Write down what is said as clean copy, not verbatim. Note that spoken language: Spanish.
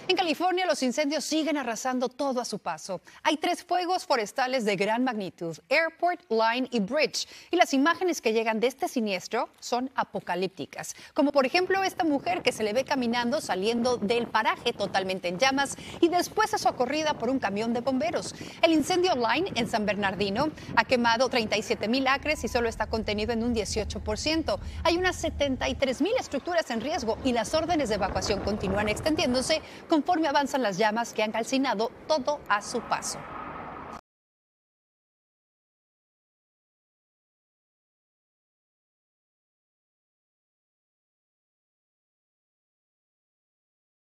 En California, los incendios siguen arrasando todo a su paso. Hay 3 fuegos forestales de gran magnitud: Airport, Line y Bridge. Y las imágenes que llegan de este siniestro son apocalípticas. Como por ejemplo esta mujer que se le ve caminando saliendo del paraje totalmente en llamas y después es socorrida por un camión de bomberos. El incendio Line en San Bernardino ha quemado 37,000 acres y solo está contenido en un 18%. Hay unas 73,000 estructuras en riesgo y las órdenes de evacuación continúan extendiéndose conforme avanzan las llamas que han calcinado todo a su paso.